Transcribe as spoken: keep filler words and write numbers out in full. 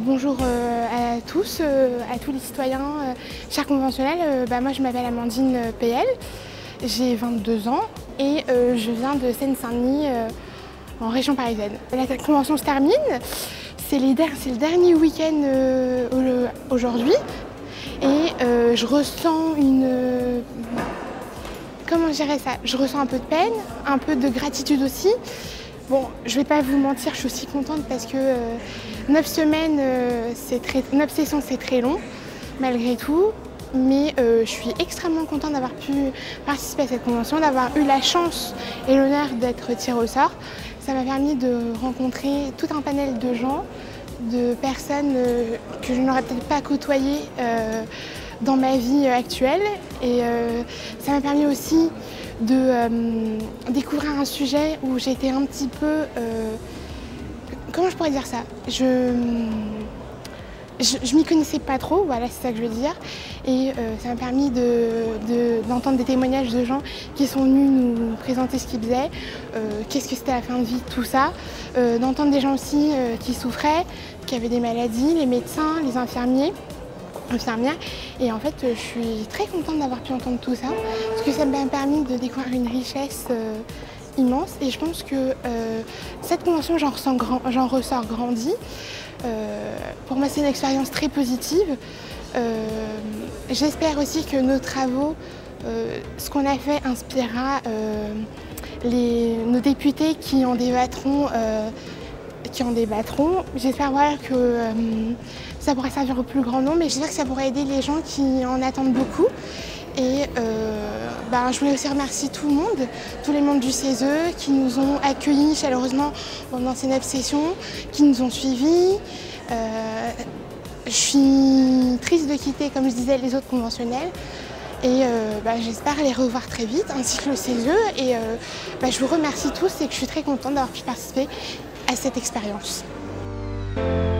Bonjour euh, à tous, euh, à tous les citoyens, euh, chers conventionnels. Euh, bah, moi je m'appelle Amandine P L, j'ai vingt-deux ans et euh, je viens de Seine-Saint-Denis euh, en région parisienne. La convention se termine, c'est le dernier week-end euh, aujourd'hui et euh, je ressens une... Euh, comment je dirais ça? Je ressens un peu de peine, un peu de gratitude aussi. Bon, je ne vais pas vous mentir, je suis aussi contente parce que euh, neuf semaines, euh, c'est très, neuf sessions, c'est très long, malgré tout. Mais euh, je suis extrêmement contente d'avoir pu participer à cette convention, d'avoir eu la chance et l'honneur d'être tirée au sort. Ça m'a permis de rencontrer tout un panel de gens, de personnes euh, que je n'aurais peut-être pas côtoyées euh, dans ma vie actuelle. Et euh, ça m'a permis aussi de euh, découvrir un sujet où j'étais un petit peu... Euh, comment je pourrais dire ça? Je je, je m'y connaissais pas trop, voilà, c'est ça que je veux dire. Et euh, ça m'a permis d'entendre de, de, des témoignages de gens qui sont venus nous présenter ce qu'ils faisaient, euh, qu'est-ce que c'était la fin de vie, tout ça. Euh, d'entendre des gens aussi euh, qui souffraient, qui avaient des maladies, les médecins, les infirmiers. infirmière et en fait je suis très contente d'avoir pu entendre tout ça parce que ça m'a permis de découvrir une richesse euh, immense et je pense que euh, cette convention j'en ressens grand, j'en ressors grandi. Euh, pour moi c'est une expérience très positive. Euh, j'espère aussi que nos travaux, euh, ce qu'on a fait inspirera euh, les, nos députés qui en débattront euh, qui en débattront. J'espère voilà, que euh, ça pourra servir au plus grand nombre et j'espère que ça pourra aider les gens qui en attendent beaucoup. Et euh, bah, je voulais aussi remercier tout le monde, tous les membres du C E S E qui nous ont accueillis chaleureusement pendant ces neuf sessions, qui nous ont suivis. Euh, je suis triste de quitter, comme je disais, les autres conventionnels. Et euh, bah, j'espère les revoir très vite, ainsi que le C E S E. Et euh, bah, je vous remercie tous et que je suis très contente d'avoir pu participer à cette expérience.